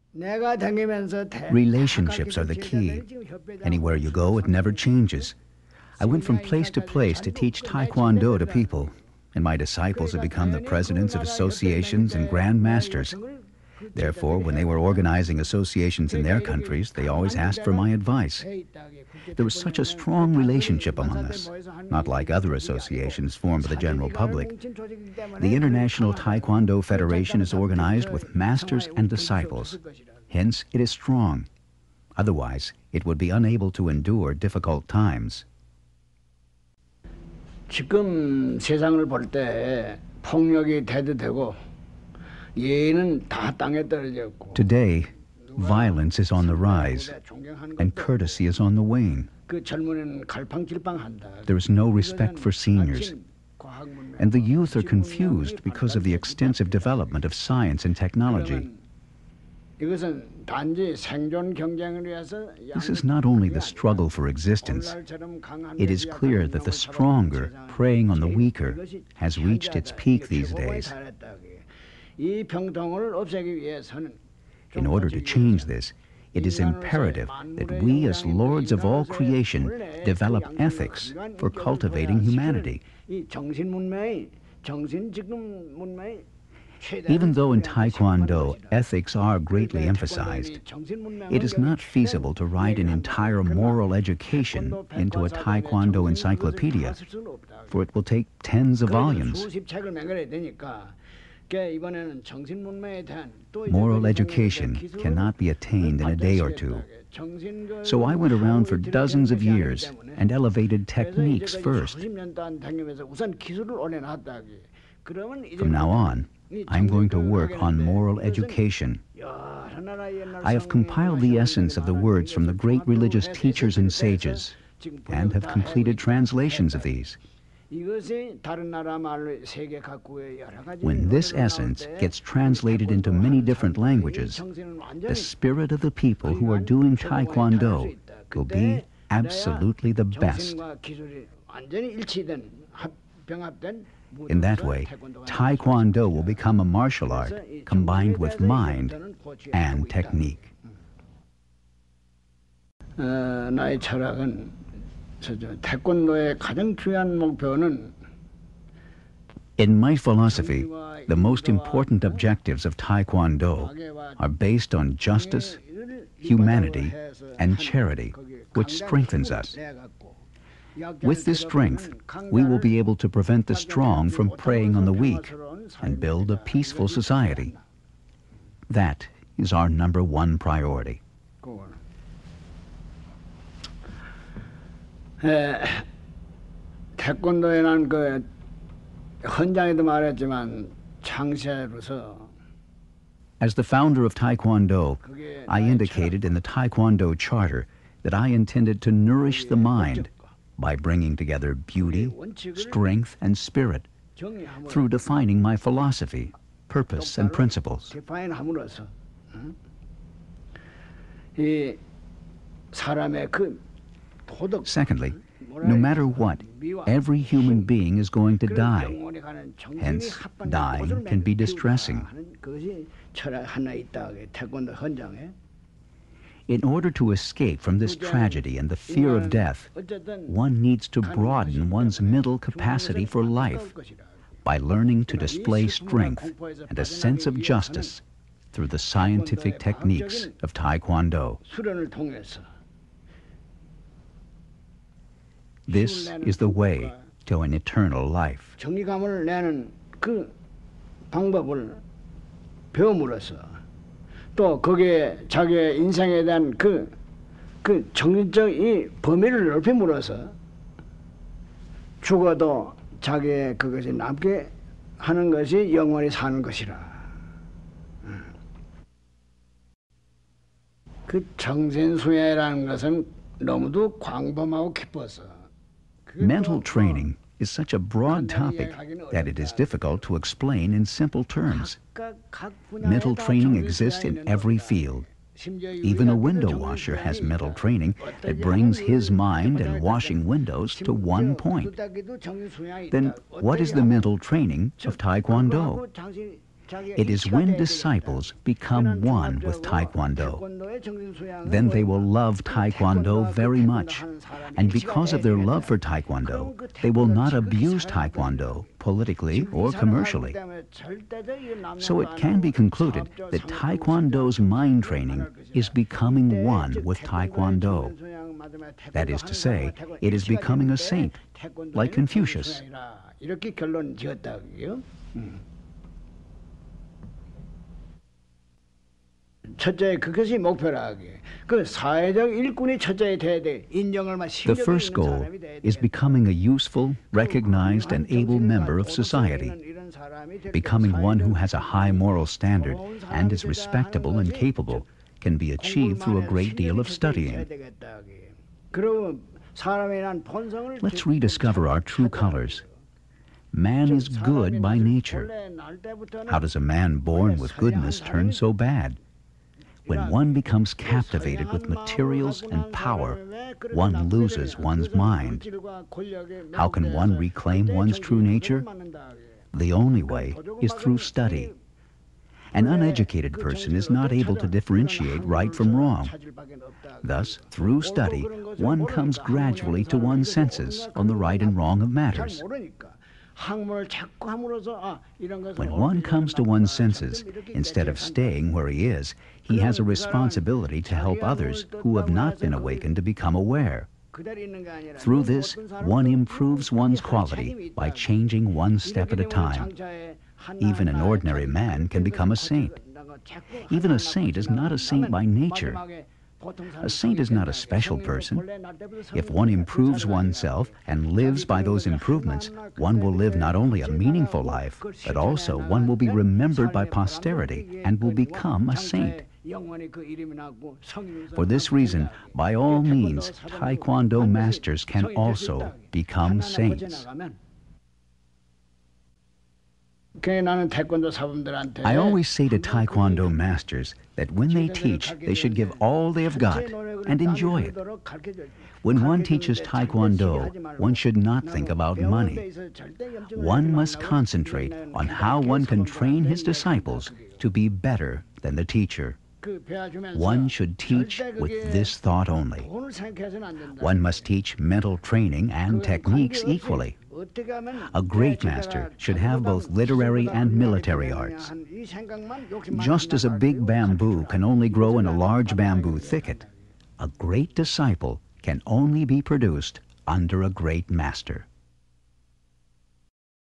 Relationships are the key. Anywhere you go, it never changes. I went from place to place to teach Taekwondo to people, and my disciples have become the presidents of associations and grand masters. Therefore, when they were organizing associations in their countries, they always asked for my advice. There was such a strong relationship among us, not like other associations formed by the general public. The International Taekwondo Federation is organized with masters and disciples. Hence, it is strong. Otherwise, it would be unable to endure difficult times. 지금 세상을 볼 때 폭력이 대두되고 예의는 다 땅에 떨어졌고. Today, violence is on the rise, and courtesy is on the wane. 그 젊은이는 갈팡질팡한다. There is no respect for seniors, and the youth are confused because of the extensive development of science and technology. 이것은 단지 생존 경쟁을 위해서. This is not only the struggle for existence. It is clear that the stronger, preying on the weaker, has reached its peak these days. In order to change this, it is imperative that we as lords of all creation develop ethics for cultivating humanity. Even though in Taekwondo ethics are greatly emphasized, it is not feasible to write an entire moral education into a Taekwondo encyclopedia, for it will take tens of volumes. Moral education cannot be attained in a day or two. So I went around for dozens of years and elevated techniques first. From now on, I'm going to work on moral education. I have compiled the essence of the words from the great religious teachers and sages, and have completed translations of these. When this essence gets translated into many different languages, the spirit of the people who are doing Taekwondo will be absolutely the best. In that way, Taekwondo will become a martial art combined with mind and technique. 나의 철학은 태권도의 가장 중요한 목표는. In my philosophy, the most important objectives of Taekwondo are based on justice, humanity, and charity, which strengthens us. With this strength, we will be able to prevent the strong from preying on the weak and build a peaceful society. That is our #1 priority. 태권도에는 그 헌장에도 말했지만 창시자로서. As the founder of Taekwondo, I indicated in the Taekwondo Charter that I intended to nourish the mind by bringing together beauty, strength, and spirit through defining my philosophy, purpose, and principles. Secondly, no matter what, every human being is going to die. Hence, dying can be distressing. In order to escape from this tragedy and the fear of death, one needs to broaden one's mental capacity for life by learning to display strength and a sense of justice through the scientific techniques of Taekwondo. This is the way to an eternal life. 정의감을 내는 그 방법을 배움으로써 또 거기에 자기의 인생에 대한 그 정신적 이 범위를 넓힘으로써 죽어도 자기의 그것이 남게 하는 것이 영원히 사는 것이라. 그 정신수양이라는 것은 너무도 광범하고 깊어서. Mental training is such a broad topic that it is difficult to explain in simple terms. Mental training exists in every field. Even a window washer has mental training that brings his mind and washing windows to one point. Then what is the mental training of Taekwondo? It is when disciples become one with Taekwondo. Then they will love Taekwondo very much. And because of their love for Taekwondo, they will not abuse Taekwondo politically or commercially. So it can be concluded that Taekwondo's mind training is becoming one with Taekwondo. That is to say, it is becoming a saint, like Confucius. 이렇게 결론 지었다고요. 첫째, 그것이 목표라고요. 그 사회적 일꾼이 첫째 돼야 돼. 인정할만 The first goal is becoming a useful, recognized, and able member of society. Becoming one who has a high moral standard and is respectable and capable can be achieved through a great deal of studying. Let's rediscover our true colors. Man is good by nature. How does a man born with goodness turn so bad? When one becomes captivated with materials and power, one loses one's mind. How can one reclaim one's true nature? The only way is through study. An uneducated person is not able to differentiate right from wrong. Thus, through study, one comes gradually to one's senses on the right and wrong of matters. When one comes to one's senses, instead of staying where he is, he has a responsibility to help others who have not been awakened to become aware. Through this, one improves one's quality by changing one step at a time. Even an ordinary man can become a saint. Even a saint is not a saint by nature. A saint is not a special person. If one improves oneself and lives by those improvements, one will live not only a meaningful life, but also one will be remembered by posterity and will become a saint. For this reason, by all means, Taekwondo masters can also become saints. I always say to Taekwondo masters that when they teach, they should give all they have got and enjoy it. When one teaches Taekwondo, one should not think about money. One must concentrate on how one can train his disciples to be better than the teacher. One should teach with this thought only. One must teach mental training and techniques equally. A great master should have both literary and military arts. Just as a big bamboo can only grow in a large bamboo thicket, a great disciple can only be produced under a great master.